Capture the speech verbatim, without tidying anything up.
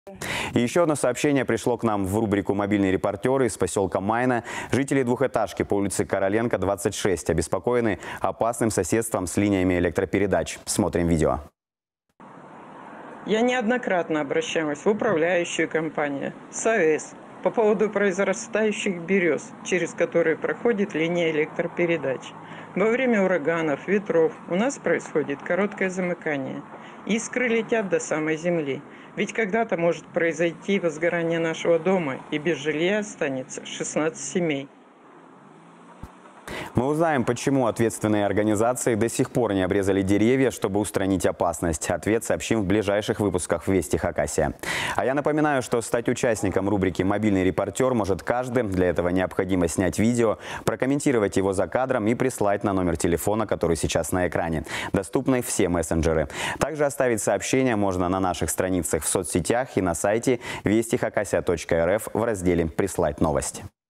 И еще одно сообщение пришло к нам в рубрику «Мобильные репортеры» из поселка Майна. Жители двухэтажки по улице Короленко, двадцать шесть, обеспокоены опасным соседством с линиями электропередач. Смотрим видео. Я неоднократно обращалась в управляющую компанию САЭС по поводу произрастающих берез, через которые проходит линия электропередач. Во время ураганов, ветров у нас происходит короткое замыкание. Искры летят до самой земли. Ведь когда-то может произойти возгорание нашего дома, и без жилья останется шестнадцать семей. Мы узнаем, почему ответственные организации до сих пор не обрезали деревья, чтобы устранить опасность. Ответ сообщим в ближайших выпусках «Вести Хакасия». А я напоминаю, что стать участником рубрики «Мобильный репортер» может каждый. Для этого необходимо снять видео, прокомментировать его за кадром и прислать на номер телефона, который сейчас на экране. Доступны все мессенджеры. Также оставить сообщение можно на наших страницах в соцсетях и на сайте вести хакасия точка эр эф в разделе «Прислать новости».